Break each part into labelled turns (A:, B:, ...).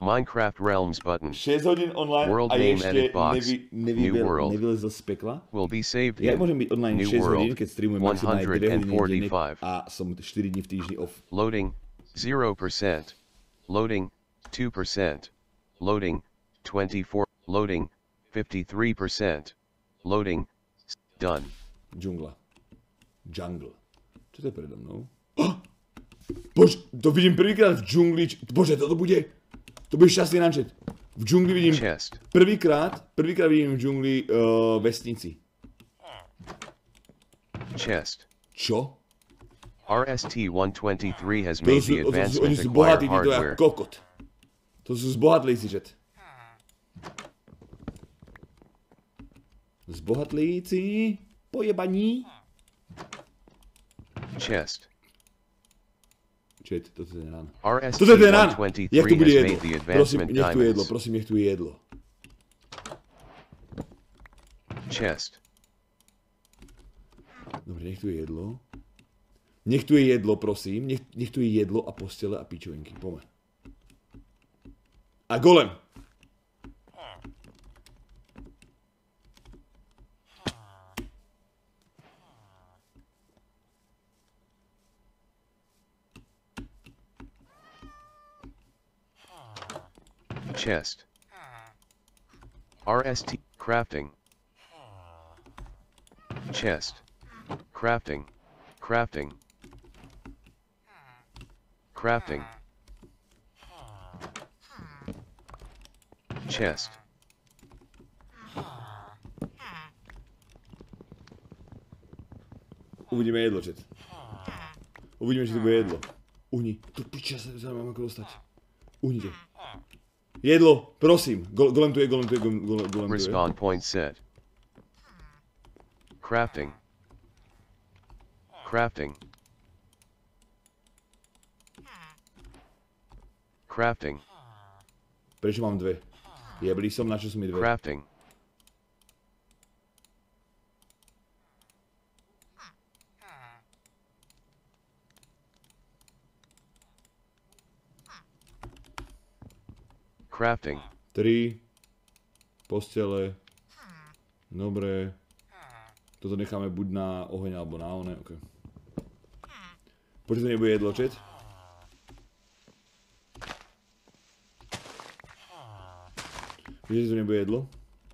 A: Minecraft Realms button.
B: 6 hodin online
A: World
B: a
A: name
B: ještě
A: edit box. New world
B: nevylezl z pekla.
A: will be saved
B: Jak
A: in
B: môžem byť online
A: New
B: 6 hodín,
A: world
B: keď streamujem maximálne 2 hodiny denne
A: 145.
B: a som 4 dní v týždni off?
A: Loading 0%. Loading 2%. Loading 24. Loading 53%. Loading done.
B: Džungla. Jungle. Čo to je predo mnou? Bože, to vidím prvýkrát v džungli. Bože, toto bude... To bude šťastný rančet. V džungli vidím...
A: Chest.
B: Prvýkrát vidím v džungli vesnici.
A: Chest.
B: Čo?
A: RST-123 has made the
B: Oni
A: advancement
B: sú
A: acquire
B: bohatí, títo
A: hardware.
B: jak kokot. To sú zbohatlíci, čet. Zbohatlíci. Pojebaní.
A: Chest.
B: Čet, toto je ten rán.
A: RST-123
B: Toto je ten rán. Jak tu bude
A: has
B: jedlo?
A: made the
B: Prosím,
A: advancement
B: nech tu jedlo,
A: diamonds.
B: prosím, nech tu je jedlo.
A: Chest.
B: Dobre, nech tu je jedlo. Nech tu je jedlo, prosím. Nech tu je jedlo a postele a pičovinky. Poďme. A golem.
A: Chest. RST. Crafting. Chest. Crafting. Crafting. Crafting. Chest.
B: Uvidíme jedlo, čet. Uvidíme, či tu bude jedlo. Uhni. Tu piča sa zaujímam, ako dostať. Uhnite. Jedlo, prosím. Golem tu je, golem tu je, golem tu je.
A: Respawn point set. Crafting. Crafting. Crafting.
B: Prečo mám dve? Jeblý som, na čo sú mi dve?
A: Crafting. Crafting.
B: 3 postele. Dobre. Toto necháme buď na oheň alebo na one, ok. Počuť, to nebude jedlo, čet? Vidíte, že to nebude jedlo?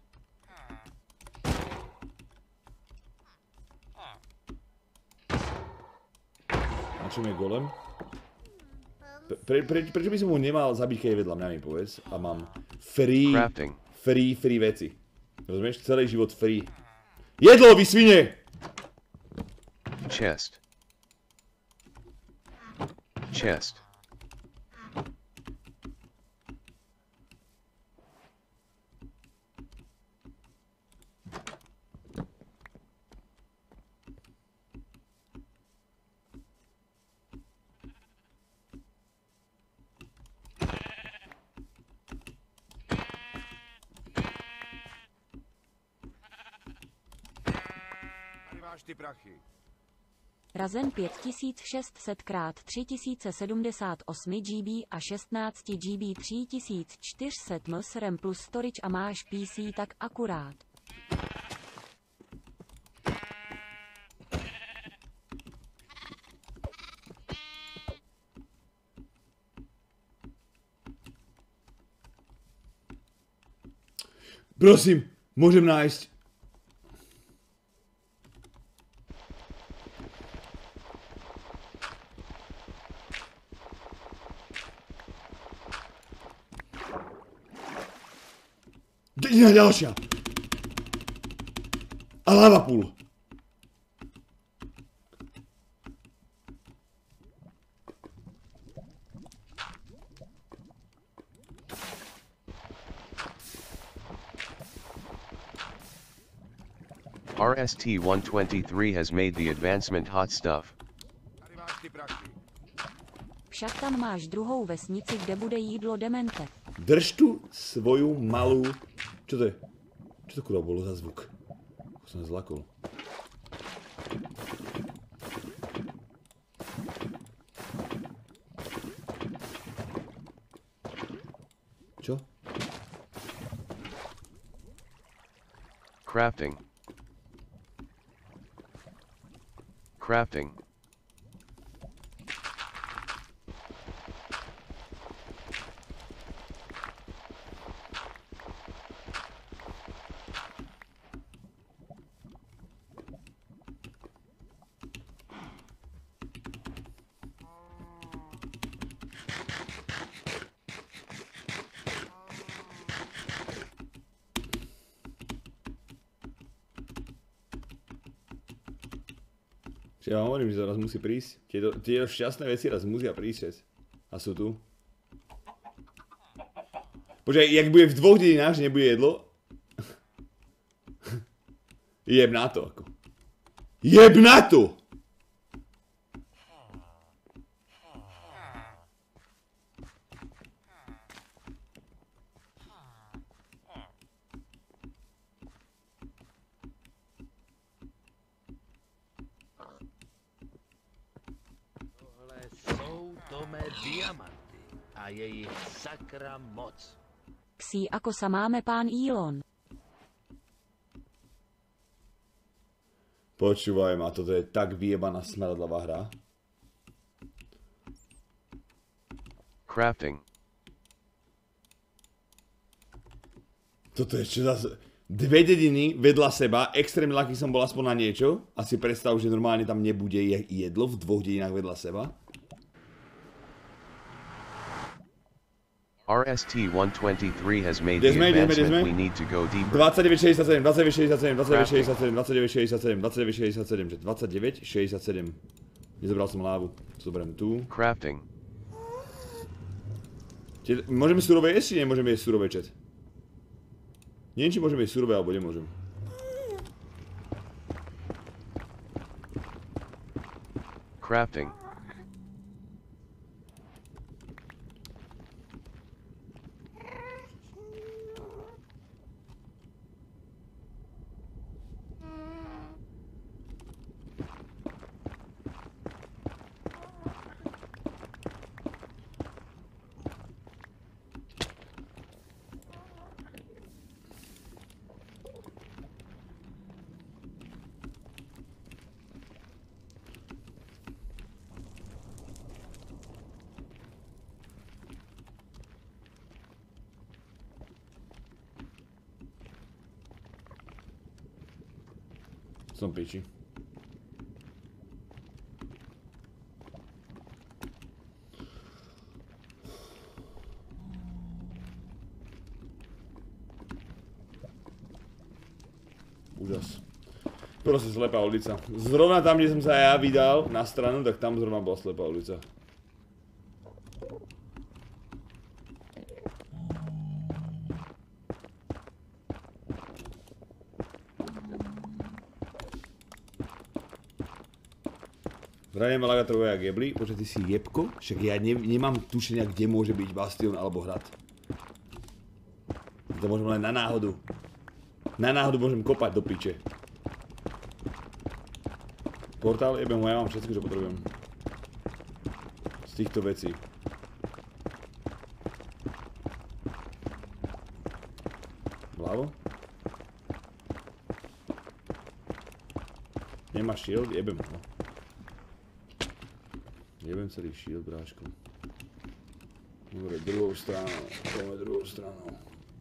B: Na čom je golem? Prečo by som ho nemal zabiť, keď je vedľa mňa, mi povedz? A mám free veci. Rozumieš? Celý život free. Jedlo, vy svine!
A: Chest. Chest.
C: Razen 5600x3078 GB a 16 GB 3400 ms RAM plus storage a máš PC tak akurát.
B: Prosím, môžem nájsť. Dedina ďalšia. A lava pool.
A: RST-123 has made the advancement hot stuff.
C: Však tam máš druhou vesnici, kde bude jídlo demente.
B: Drž tu svoju malú... Čo to je? Čo to kurva bolo za zvuk? Ako som zlakol.
A: Crafting. Crafting.
B: Ja hovorím, že raz musí prísť. Tieto šťastné veci raz musia prísť. A sú tu. Počkaj, jak bude v 2 dedinách, že nebude jedlo? Jeb na to, ako. Jeb na to!
D: Diamanty a jejich sakra moc.
C: Ksí ako sa máme pán Elon.
B: Počúvaj ma, toto je tak vyjebaná smradlavá hra.
A: Crafting.
B: Toto je čo zase... 2 dediny vedľa seba, extrémne ľahký som bol aspoň na niečo. A si predstav, že normálne tam nebude jedlo v 2 dedinách vedľa seba.
A: RST-123 has made the advancement. We need to go deeper.
B: 2967, 2967, 2967, 2967, 2967, 2967. Nezobral som lávu. Zoberiem tu.
A: Crafting.
B: Môžeme surové jesť, či nemôžeme jesť surové, chat? Neviem, či môžeme jesť surové, alebo nemôžem.
A: Crafting.
B: Som piči. Úžas. Proste slepá ulica. Zrovna tam, kde som sa ja vydal na stranu, tak tam zrovna bola slepá ulica. Zdravím Alagatrové a Gebli, počkaj, ty si jebko? Však ja nemám tušenia, kde môže byť bastion alebo hrad. To môžem len na náhodu. Na náhodu môžem kopať do piče. Portál jebem, ja mám všetko, čo potrebujem. Z týchto vecí. Vľavo? Nemáš shield? Jebem ho. Jebem celý shield, bráško. Dobre, druhou stranou. Poďme druhou stranou.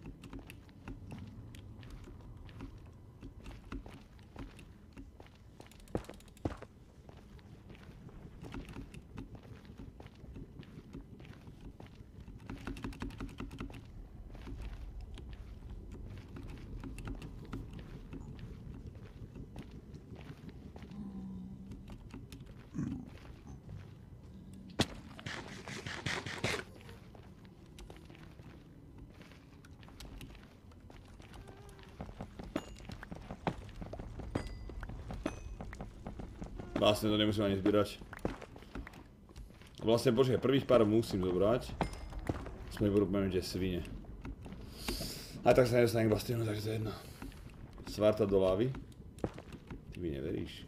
B: Vlastne to nemusím ani zbierať. Vlastne počkaj, prvých pár musím zobrať. Sme budú pomenúť svine. A tak sa nedostane k bastionu, takže to je jedno. Svarta do lávy. Ty mi neveríš.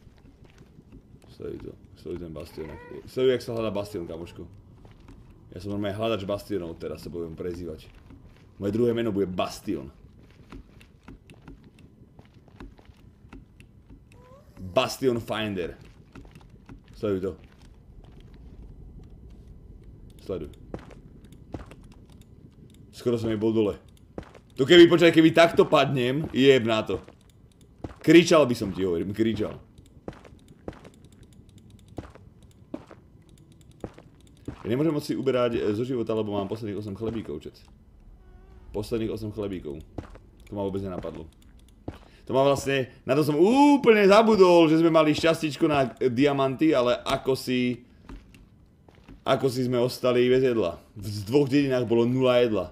B: Stojí ten bastion. Stojí, jak sa hľadá bastion, kamošku. Ja som normálne hľadač bastionov, teraz sa budem prezývať. Moje druhé meno bude Bastion. Bastion Finder. Sleduj to. Sleduj. Skoro som jej bol dole. To keby, počkaj, keby takto padnem, jeb na to. Kričal by som ti, hovorím, kričal. Ja nemôžem moc si uberať zo života, lebo mám posledných 8 chlebíkov, čet. Posledných 8 chlebíkov. To ma vôbec nenapadlo. To ma vlastne, na to som úplne zabudol, že sme mali šťastičko na diamanty, ale ako si sme ostali bez jedla. V 2 dedinách bolo 0 jedla.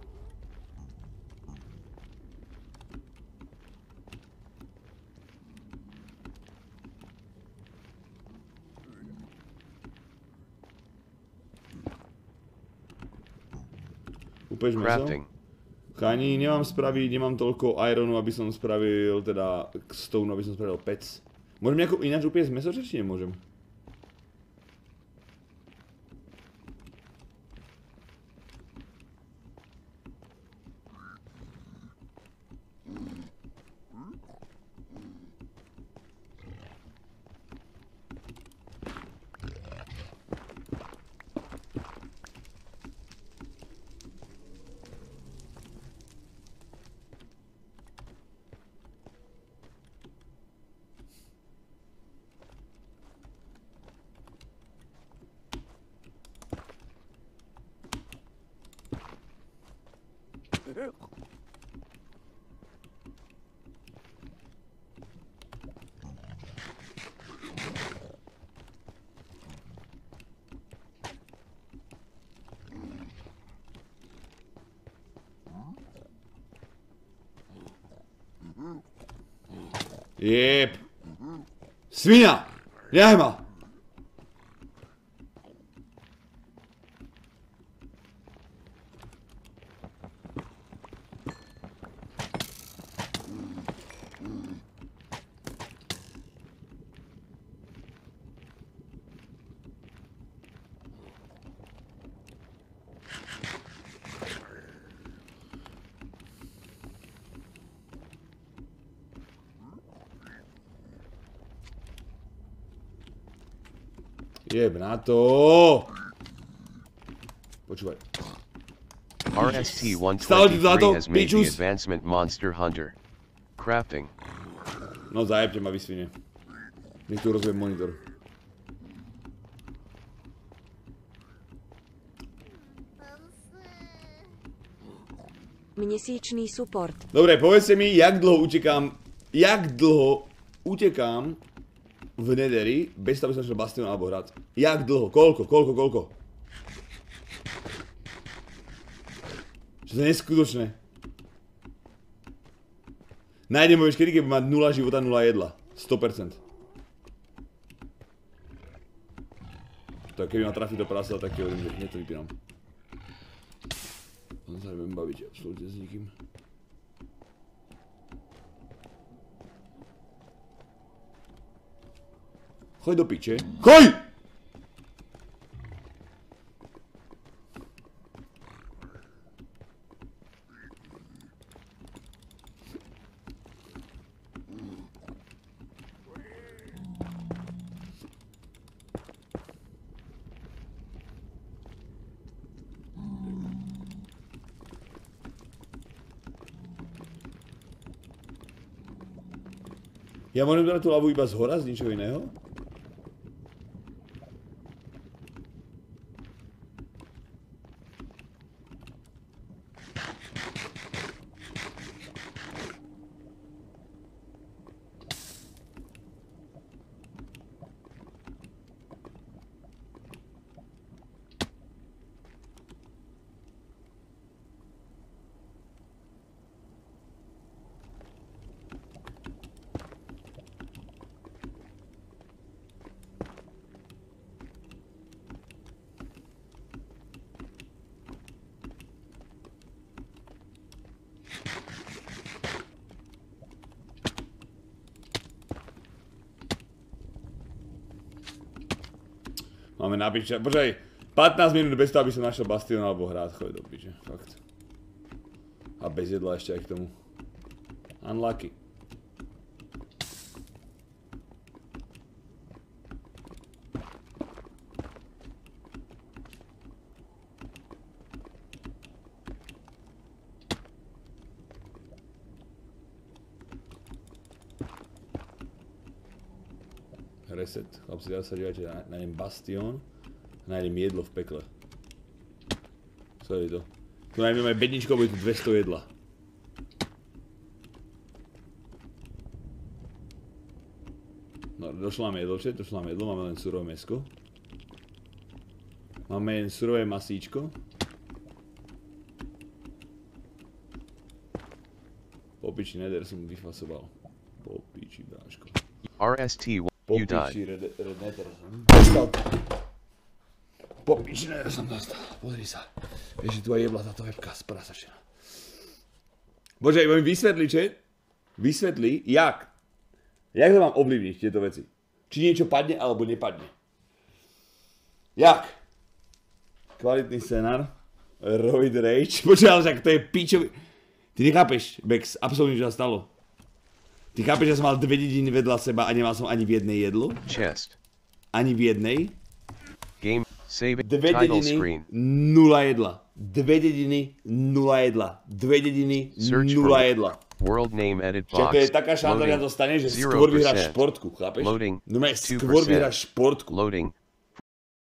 B: Upeš meso? Chani, nemám spraviť, nemám toľko ironu, aby som spravil, teda stone, aby som spravil pec. Môžem nejako ináč upiecť meso, či nemôžem? Jep. Svina! Nech ma! Jeb na to! Počúvaj.
A: RST-123 has made the advancement Monster Hunter. Crafting.
B: No zajebte ma, vysvine. Nech tu rozviem monitor.
C: Měsíčný support.
B: Dobre, povedzte mi, jak dlho utekám v Nederi, bez toho by som šiel Bastion alebo hrad. Jak dlho? Koľko? Čo to je neskutočné. Nájdem ho kedy, keď má 0 života, 0 jedla. 100%. Tak keby ma trafí do prasa, tak hovorím, že hneď to vypínam. On sa nebudem baviť absolútne s nikým. Choď do piče. Choď! Ja môžem dať tú lavu iba z hora, z ničoho iného? Máme na piče, počkaj, 15 minút bez toho, aby som našiel Bastion alebo hrad, choď do piče, fakt. A bez jedla ešte aj k tomu. Unlucky. Reset. Chlapci, teraz sa dívajte, nájdem Bastion. Nájdem jedlo v pekle. Co je to? Tu nájdem aj bedničko, bude tu 200 jedla. No, došlo nám jedlo, máme len surové mäsko. Máme jen surové masíčko. Popiči nether som vyfasoval. Popiči, bráško.
A: RST, you died.
B: Popiči nether som dostal. Popiči nether som dostal. Pozri sa. Vieš, že tu aj jebla táto webka sprasačená. Bože, budem vysvetliť, že? Vysvetli, jak? Jak to mám ovlivniť, tieto veci? Či niečo padne, alebo nepadne? Jak? Kvalitný scenár. Roid Rage. Počkaj, ale však to je pičový. Ty nechápeš, Bex, absolútne čo sa stalo. Ty chápeš, že som mal 2 dediny vedľa seba a nemal som ani v jednej jedlo?
A: Chest.
B: Ani v jednej?
A: Game, save,
B: 2
A: title
B: dediny,
A: screen.
B: 0 jedla. 2 dediny, 0 jedla. 2 dediny, 0 jedla.
A: World name edit
B: Čiže
A: box.
B: to je taká šanca, že to stane, že skôr vyhráš športku, chápeš?
A: Loading.
B: No skôr vyhráš športku.
A: Loading.